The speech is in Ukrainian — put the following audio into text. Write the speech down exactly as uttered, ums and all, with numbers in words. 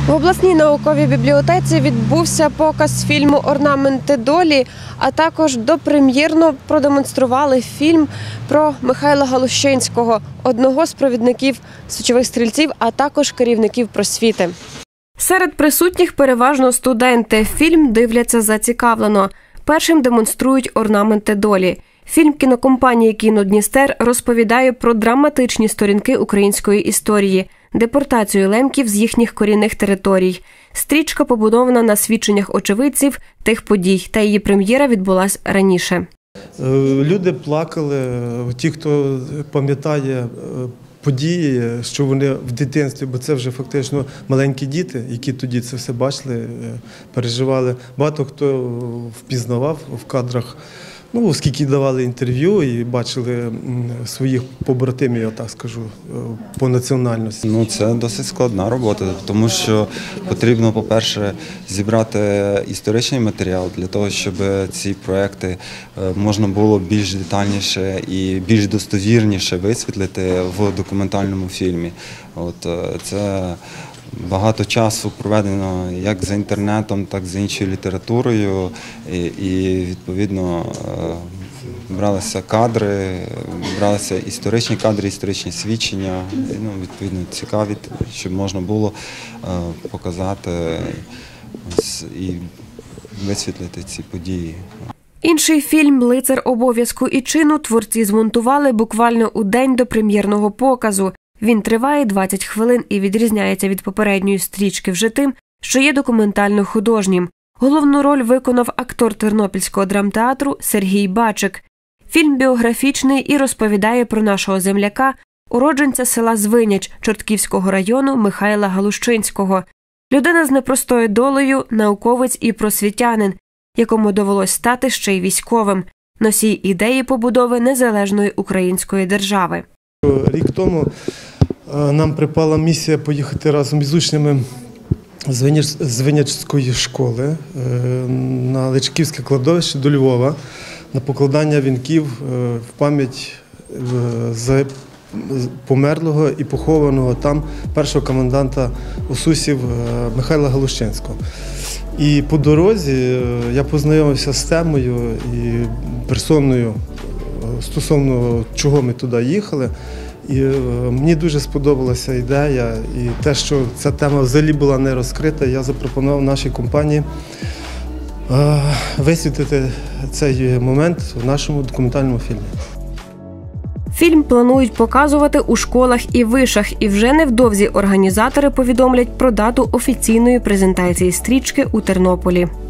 В обласній науковій бібліотеці відбувся показ фільму «Орнаменти долі», а також допрем'єрно продемонстрували фільм про Михайла Галущинського, одного з провідників січових стрільців, а також керівників просвіти. Серед присутніх переважно студенти. Фільм дивляться зацікавлено. Першим демонструють «Орнаменти долі». Фільм кінокомпанії «Кіно Дністер» розповідає про драматичні сторінки української історії, депортацію лемків з їхніх корінних територій. Стрічка побудована на свідченнях очевидців тих подій, та її прем'єра відбулась раніше. Люди плакали, ті, хто пам'ятає події, що вони в дитинстві, бо це вже фактично маленькі діти, які тоді це все бачили, переживали. Багато хто впізнавав в кадрах, ну, оскільки давали інтерв'ю і бачили своїх побратимів, я так скажу, по національності. Ну, це досить складна робота, тому що потрібно, по-перше, зібрати історичний матеріал для того, щоб ці проекти можна було більш детальніше і більш достовірніше висвітлити в документальному фільмі. От, це багато часу проведено як за інтернетом, так і за іншою літературою, і, і відповідно бралися кадри, бралися історичні кадри, історичні свідчення, ну, відповідно цікаві, щоб можна було показати і висвітлити ці події. Інший фільм «Лицар обов'язку і чину» творці змонтували буквально у день до прем'єрного показу. Він триває двадцять хвилин і відрізняється від попередньої стрічки вже тим, що є документально-художнім. Головну роль виконав актор Тернопільського драмтеатру Сергій Бачик. Фільм біографічний і розповідає про нашого земляка, уродженця села Звиняч Чортківського району Михайла Галущинського. Людина з непростою долею, науковець і просвітянин, якому довелось стати ще й військовим, носій ідеї побудови незалежної української держави. Рік тому нам припала місія поїхати разом із учнями Звинячської школи на Личаківське кладовище до Львова на покладання вінків в пам'ять за померлого і похованого там першого коменданта Осусів Михайла Галущинського. І по дорозі я познайомився з темою і персоною стосовно чого ми туди їхали. І мені дуже сподобалася ідея і те, що ця тема взагалі була не розкрита, я запропонував нашій компанії висвітлити цей момент в нашому документальному фільмі. Фільм планують показувати у школах і вишах, і вже невдовзі організатори повідомлять про дату офіційної презентації стрічки у Тернополі.